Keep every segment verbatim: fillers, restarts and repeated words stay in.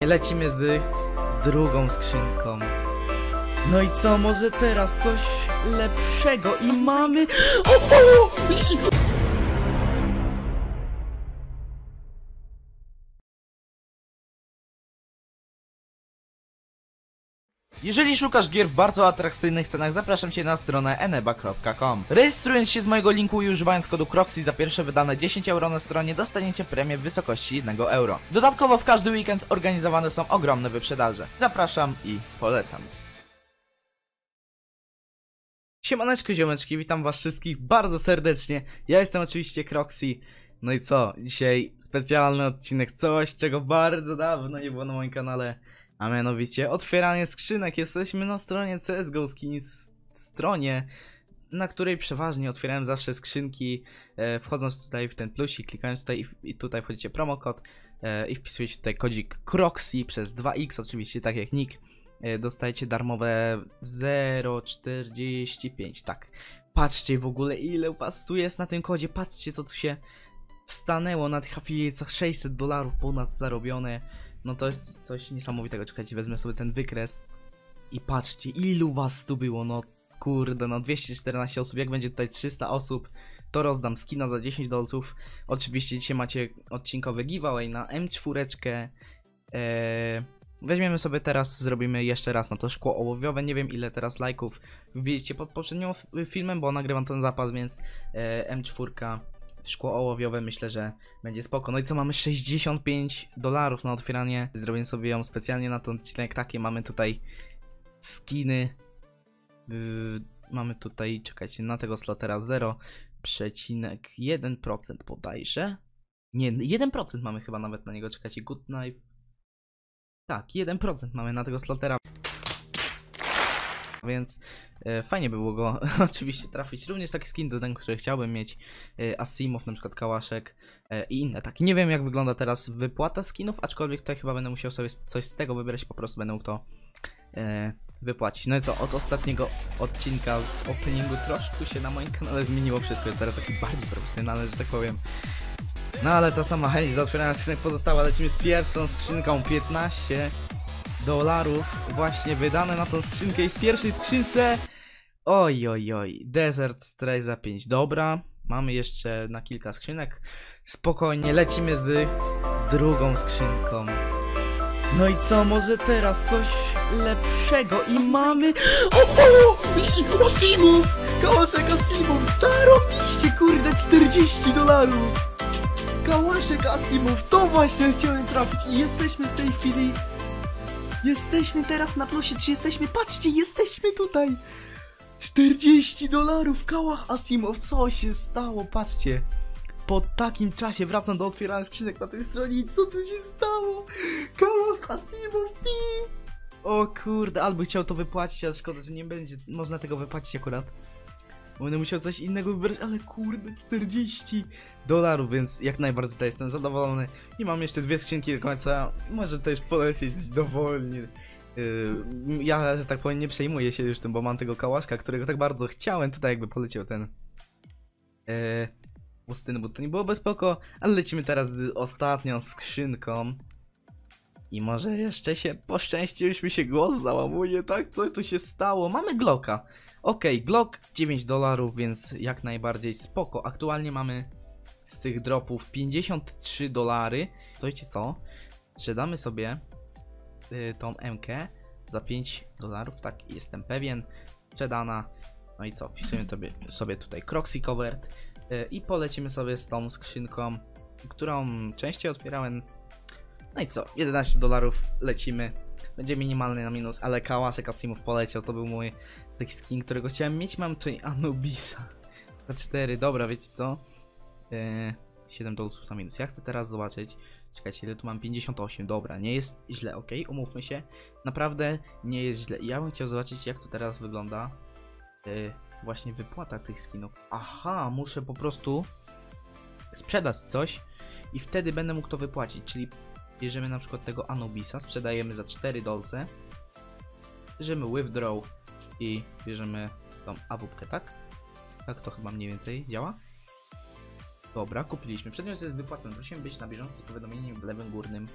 lecimy z drugą skrzynką. No i co, może teraz coś lepszego i mamy... Jeżeli szukasz gier w bardzo atrakcyjnych cenach, zapraszam Cię na stronę eneba kropka com. Rejestrując się z mojego linku i używając kodu Croxy za pierwsze wydane dziesięć euro na stronie, dostaniecie premię w wysokości jednego euro. Dodatkowo w każdy weekend organizowane są ogromne wyprzedaże. Zapraszam i polecam. Siemaneczko ziomeczki, witam was wszystkich bardzo serdecznie. Ja jestem oczywiście Croxy. No i co? Dzisiaj specjalny odcinek, coś czego bardzo dawno nie było na moim kanale. A mianowicie otwieranie skrzynek. Jesteśmy na stronie C S G O Skins, stronie, na której przeważnie otwierałem zawsze skrzynki. e, Wchodząc tutaj w ten plusik, klikając tutaj i, i tutaj wchodzicie promokod e, i wpisujecie tutaj kodzik Croxy przez dwa X, oczywiście tak jak nick. e, Dostajecie darmowe zero przecinek czterdzieści pięć, tak. Patrzcie w ogóle ile was tu jest na tym kodzie, patrzcie co tu się stanęło na tych afiliacjach, sześćset dolarów ponad zarobione. No to jest coś niesamowitego. Czekajcie, wezmę sobie ten wykres i patrzcie ilu was tu było. No kurde, no dwieście czternaście osób. Jak będzie tutaj trzysta osób, to rozdam skina za dziesięć dolców. Oczywiście dzisiaj macie odcinkowy giveaway na M cztery. eee, Weźmiemy sobie teraz, zrobimy jeszcze raz na to szkło ołowiowe. Nie wiem ile teraz lajków wbiliście pod poprzednim filmem, bo nagrywam ten zapas, więc e, M cztery szkło ołowiowe, myślę, że będzie spoko. No i co, mamy sześćdziesiąt pięć dolarów na otwieranie. Zrobię sobie ją specjalnie na ten odcinek. Takie mamy tutaj skiny. Yy, mamy tutaj, czekajcie, na tego slotera zero przecinek jeden procent bodajże. Nie, jeden procent mamy chyba nawet na niego, czekajcie, Good Knife. Tak, jeden procent mamy na tego slotera. Więc e, fajnie by było go oczywiście trafić. Również taki skin do ten, który chciałbym mieć. e, Asimov, na przykład Kałaszek e, i inne takie. Nie wiem jak wygląda teraz wypłata skinów, aczkolwiek tutaj chyba będę musiał sobie coś z tego wybrać. Po prostu będę mógł to e, wypłacić. No i co, od ostatniego odcinka z openingu troszkę się na moim kanale zmieniło wszystko. Jest teraz taki bardziej profesjonalny, że tak powiem. No ale ta sama chęć do otwierania skrzynek pozostała. Lecimy z pierwszą skrzynką. Piętnaście dolarów właśnie wydane na tą skrzynkę i w pierwszej skrzynce oj oj oj Desert Stray za pięć. Dobra, mamy jeszcze na kilka skrzynek. Spokojnie, lecimy z drugą skrzynką. No i co, może teraz coś lepszego i mamy Asimov! Kałaszek Asimov, zarobiście kurde, czterdzieści dolarów. Kałaszek Asimov, to właśnie chciałem trafić i jesteśmy w tej chwili. Jesteśmy teraz na plusie, czy jesteśmy? Patrzcie, jesteśmy tutaj! czterdzieści dolarów, Kałach Asimov, co się stało? Patrzcie, po takim czasie wracam do otwierania skrzynek na tej stronie i co tu się stało? Kałach Asimov, pi! O kurde, albo chciał to wypłacić, ale szkoda, że nie będzie można tego wypłacić akurat. Będę musiał coś innego wybrać, ale kurde, czterdzieści dolarów, więc jak najbardziej tutaj jestem zadowolony. I mam jeszcze dwie skrzynki do końca, może też polecieć dowolnie. Yy, ja, że tak powiem, nie przejmuję się już tym, bo mam tego kałaszka, którego tak bardzo chciałem. Tutaj jakby poleciał ten yy, pustyny, bo to nie byłoby spoko. Ale lecimy teraz z ostatnią skrzynką. I może jeszcze się poszczęści, już mi się głos załamuje, tak? Coś tu się stało. Mamy Glocka. Okej, okay, Glock dziewięć dolarów, więc jak najbardziej spoko. Aktualnie mamy z tych dropów pięćdziesiąt trzy dolary. To wiecie co? Sprzedamy sobie y, tą M-kę za pięć dolarów, tak jestem pewien. Sprzedana. No i co? Wpisujemy sobie, sobie tutaj Croxy Covert y, i polecimy sobie z tą skrzynką, którą częściej otwierałem. No i co? jedenaście dolarów lecimy. Będzie minimalny na minus, ale Kałaszek Asimov poleciał. To był mój taki skin, którego chciałem mieć. Mam tutaj Anubisa za cztery, dobra, wiecie co? Eee, siedem dolców na minus. Ja chcę teraz zobaczyć. Czekajcie, ile tu mam? pięćdziesiąt osiem, dobra, nie jest źle, ok? Umówmy się. Naprawdę nie jest źle. Ja bym chciał zobaczyć, jak to teraz wygląda eee, właśnie wypłata tych skinów. Aha, muszę po prostu sprzedać coś i wtedy będę mógł to wypłacić, czyli bierzemy na przykład tego Anubisa, sprzedajemy za cztery dolce, bierzemy withdraw i bierzemy tą awupkę, tak? Tak to chyba mniej więcej działa. Dobra, kupiliśmy. Przedmiot jest wypłacony. Prosimy być na bieżąco z powiadomieniem w lewym górnym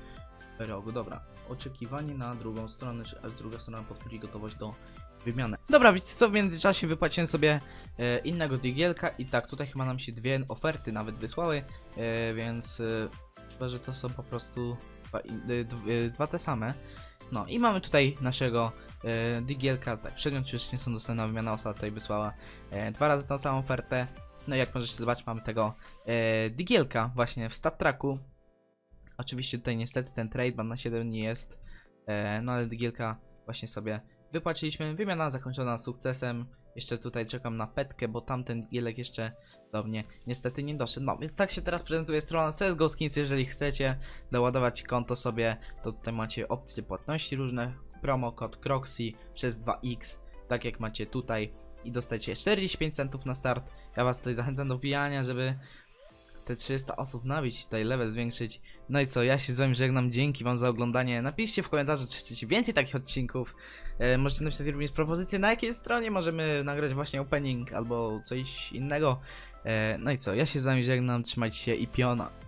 rogu. Dobra, oczekiwanie na drugą stronę, czy aż druga strona potwierdzi gotowość do wymiany. Dobra, wiecie co, w międzyczasie wypłaciłem sobie e, innego digielka i tak, tutaj chyba nam się dwie oferty nawet wysłały, e, więc e, chyba, że to są po prostu dwa, e, d, e, dwa te same. No i mamy tutaj naszego e, digielka, tak, przegląd już nie są dostępne, wymiana osoba tutaj wysłała e, dwa razy tą samą ofertę. No i jak możecie zobaczyć, mamy tego e, digielka właśnie w stat tracku. Oczywiście tutaj niestety ten trade ban na siedem dni jest, e, no ale digielka właśnie sobie wypłaciliśmy. Wymiana zakończona sukcesem. Jeszcze tutaj czekam na petkę, bo tamten digielek jeszcze do mnie niestety nie doszedł. No więc tak się teraz prezentuje strona C S G O Skins. Jeżeli chcecie doładować konto sobie, to tutaj macie opcje płatności różne. Promo kod Croxy przez dwa X, tak jak macie tutaj, i dostajecie czterdzieści pięć centów na start. Ja was tutaj zachęcam do wbijania, żeby te trzysta osób nabić, tutaj level zwiększyć. No i co, ja się z wami żegnam, dzięki wam za oglądanie. Napiszcie w komentarzu, czy chcecie więcej takich odcinków. e, Możecie napisać również propozycje, na jakiej stronie możemy nagrać właśnie opening albo coś innego. e, No i co, ja się z wami żegnam, trzymajcie się i piona.